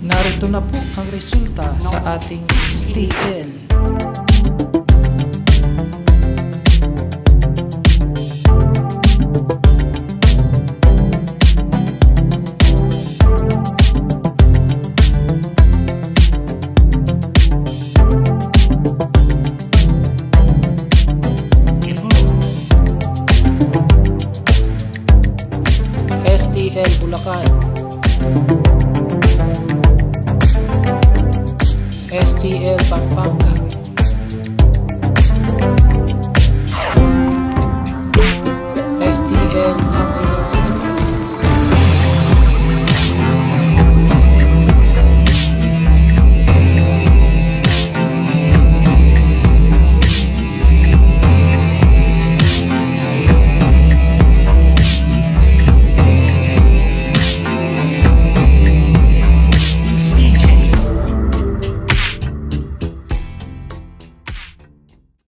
Narito na po ang resulta sa ating STL. STL Bulacan, STL Pampanga,